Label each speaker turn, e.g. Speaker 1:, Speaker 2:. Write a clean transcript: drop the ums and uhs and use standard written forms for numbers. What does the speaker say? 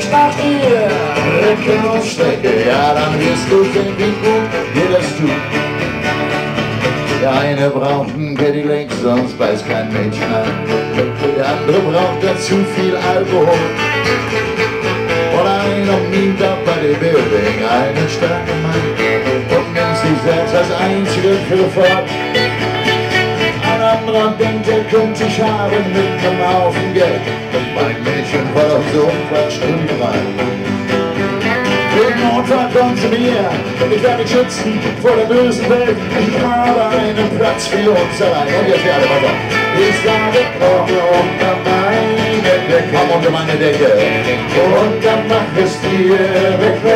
Speaker 1: riechst nach dir, Ecke und Strecke, ja, dann wirst du sehen, wie gut dir das tut. Der eine braucht einen Cadillac, sonst beißt kein Mädchen an. Der andere braucht dazu viel Alkohol. Und einer nimmt ab bei der Building einen starken Mann und nennt sich selbst als einziger Pilot. Ein anderer denkt, er könnte sich haben mit einem Haufen Geld. Und mein Mädchen voll auf so einen Quatsch rein. Im Notfall kommt zu mir, ich werde mich schützen vor der bösen Welt. Ich habe einen Platz für uns allein. Und jetzt werde weiter. Ich sage, komm unter meine Decke, komm unter meine Decke. Und dann mach es dir weg.